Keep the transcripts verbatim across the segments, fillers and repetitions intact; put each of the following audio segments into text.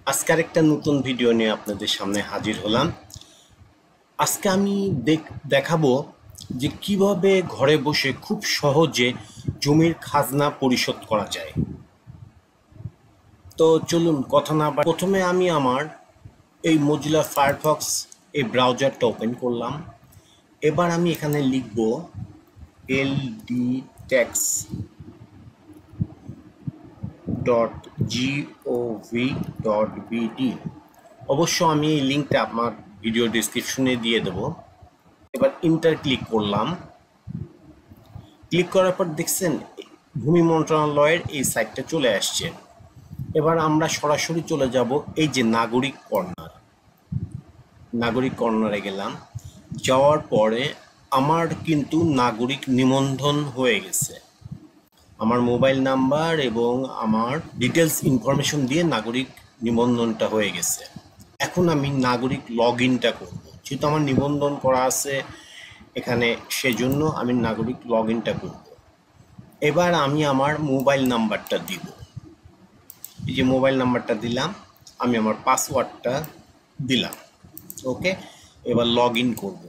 আজকে আরেকটা নতুন ভিডিও নিয়ে আপনাদের সামনে হাজির হলাম। আজকে আমি দেখাবো যে কিভাবে ঘরে বসে খুব সহজে জমির খাজনা পরিশোধ করা যায়। তো চলুন কথা না বাড়িয়ে প্রথমে আমি আমার এই মজিলা ফায়ারফক্স এই ব্রাউজারটা ওপেন করলাম। এবার আমি এখানে লিখব L D tax dot G O V dot BD. অবশ্য আমি এই লিঙ্কটা আমার ভিডিও ডেসক্রিপশনে দিয়ে দেব। এবার ইন্টার ক্লিক করলাম। ক্লিক করার পর দেখছেন ভূমি মন্ত্রণালয়ের এই সাইটটা চলে আসছে। এবার আমরা সরাসরি চলে যাব এই যে নাগরিক কর্নার, নাগরিক কর্নারে গেলাম। যাওয়ার পরে আমার কিন্তু নাগরিক নিবন্ধন হয়ে গেছে। আমার মোবাইল নাম্বার এবং আমার ডিটেলস ইনফরমেশন দিয়ে নাগরিক নিবন্ধনটা হয়ে গেছে। এখন আমি নাগরিক লগ ইনটা করব, যেহেতু আমার নিবন্ধন করা আছে এখানে, সেজন্য আমি নাগরিক লগ ইনটা করব। এবার আমি আমার মোবাইল নাম্বারটা দিব। এই যে মোবাইল নাম্বারটা দিলাম, আমি আমার পাসওয়ার্ডটা দিলাম। ওকে, এবার লগ ইন করব।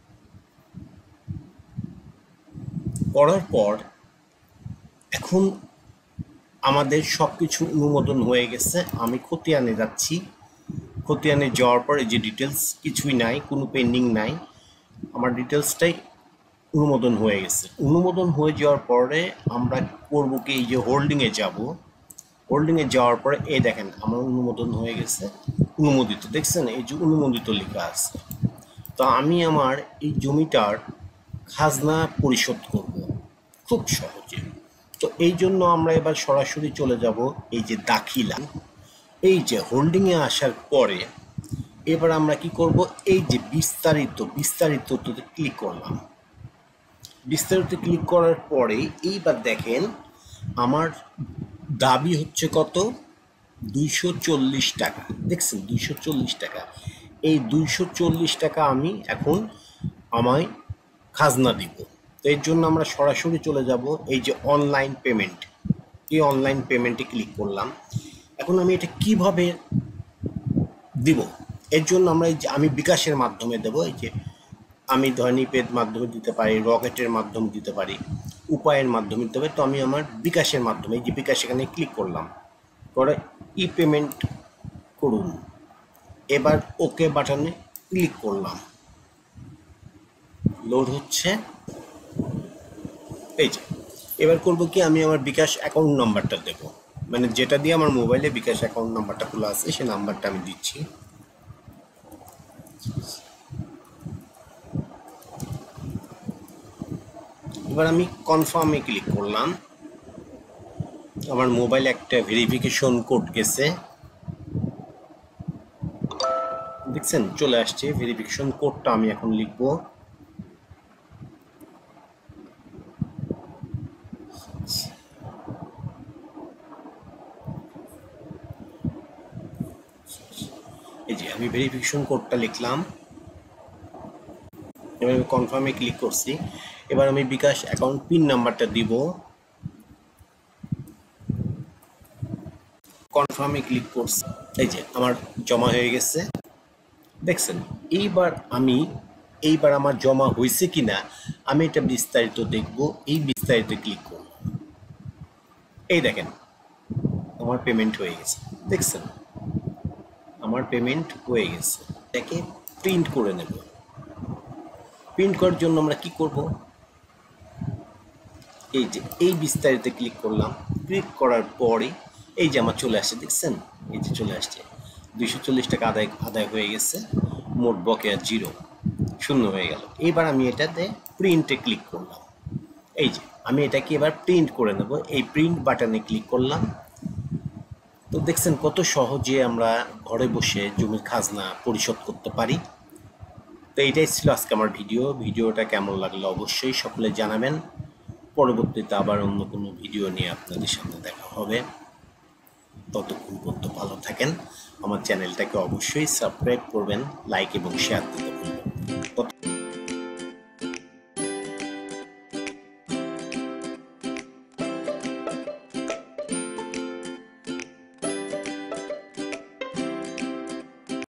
করার পর এখন আমাদের সব কিছু অনুমোদন হয়ে গেছে। আমি খতিয়ানে যাচ্ছি। খতিয়ানে যাওয়ার পর এই যে ডিটেলস কিছুই নাই, কোনো পেন্ডিং নাই, আমার ডিটেলসটাই অনুমোদন হয়ে গেছে। অনুমোদন হয়ে যাওয়ার পরে আমরা করব কি, এই যে হোল্ডিংয়ে যাব। হোল্ডিংয়ে যাওয়ার পরে এই দেখেন আমার অনুমোদন হয়ে গেছে, অনুমোদিত। দেখছেন এই যে অনুমোদিত লেখা আছে। তো আমি আমার এই জমিটার খাজনা পরিশোধ করব খুব সহজে। তো এই জন্য আমরা এবার সরাসরি চলে যাব এই যে দাখিলা। এই যে হোল্ডিংয়ে আসার পরে এবার আমরা কি করব, এই যে বিস্তারিত বিস্তারিততে ক্লিক করলাম। বিস্তারিত ক্লিক করার পরে এইবার দেখেন আমার দাবি হচ্ছে কত, দুইশো চল্লিশ টাকা। দেখছেন দুইশো চল্লিশ টাকা। এই দুইশো চল্লিশ টাকা আমি এখন আমায় খাজনা দিব। তো এর জন্য আমরা সরাসরি চলে যাব এই যে অনলাইন পেমেন্ট। এই অনলাইন পেমেন্টে ক্লিক করলাম। এখন আমি এটা কিভাবে দিব, এর জন্য আমরা এই যে আমি বিকাশের মাধ্যমে দেব। এই যে আমি ধনীপের মাধ্যমে দিতে পারি, রকেটের মাধ্যমে দিতে পারি, উপায়ের মাধ্যমে দিতে পারি। তো আমি আমার বিকাশের মাধ্যমে, এই যে বিকাশ এখানে ক্লিক করলাম, পরে ই পেমেন্ট করুন। এবার ওকে বাটনে ক্লিক করলাম, লোড হচ্ছে। এই যে এবার করব কি, আমি আমার বিকাশ অ্যাকাউন্ট নাম্বারটা দেব, মানে যেটা দিয়ে আমার মোবাইলে বিকাশ অ্যাকাউন্ট নাম্বারটা খোলা আছে সেই নাম্বারটা আমি দিচ্ছি। এবার আমি কনফার্মে ক্লিক করলাম। আমার মোবাইলে একটা ভেরিফিকেশন কোড গেছে, দেখছেন চলে আসছে ভেরিফিকেশন কোডটা। আমি এখন লিখব এই যে আমি ভেরিফিকেশন কোডটা লিখলাম। এবার আমি কনফার্মে ক্লিক করছি। এবার আমি বিকাশ অ্যাকাউন্ট পিন নাম্বারটা দিব। কনফার্মে ক্লিক করছি। এই যে আমার জমা হয়ে গেছে, দেখছেন। এইবার আমি এইবার আমার জমা হয়েছে কিনা আমি এটা বিস্তারিত দেখব। এই বিস্তারিত ক্লিক করব। এই দেখেন আমার পেমেন্ট হয়ে গেছে, দেখছেন আমার পেমেন্ট হয়ে গেছে। এটাকে প্রিন্ট করে নেব। প্রিন্ট করার জন্য আমরা কি করব, এই যে এই বিস্তারিত ক্লিক করলাম। ক্লিক করার পরে এই যে আমার চলে আসছে, দেখছেন এই যে চলে আসছে দুইশো চল্লিশ টাকা আদায় আদায় হয়ে গেছে। মোট বকেয়া জিরো, শূন্য হয়ে গেল। এবার আমি এটাতে প্রিন্টে ক্লিক করলাম। এই যে আমি এটাকে এবার প্রিন্ট করে নেব। এই প্রিন্ট বাটনে ক্লিক করলাম। তো দেখছেন কত সহজে আমরা ঘরে বসে জমির খাজনা পরিশোধ করতে পারি। তো এইটাই ছিল আজকে আমার ভিডিও। ভিডিওটা কেমন লাগলো অবশ্যই সকলে জানাবেন। পরবর্তীতে আবার অন্য কোনো ভিডিও নিয়ে আপনাদের সামনে দেখা হবে। ততক্ষণ পর্যন্ত ভালো থাকেন। আমার চ্যানেলটাকে অবশ্যই সাবস্ক্রাইব করবেন, লাইক এবং শেয়ার দিতে ভুলবেন না।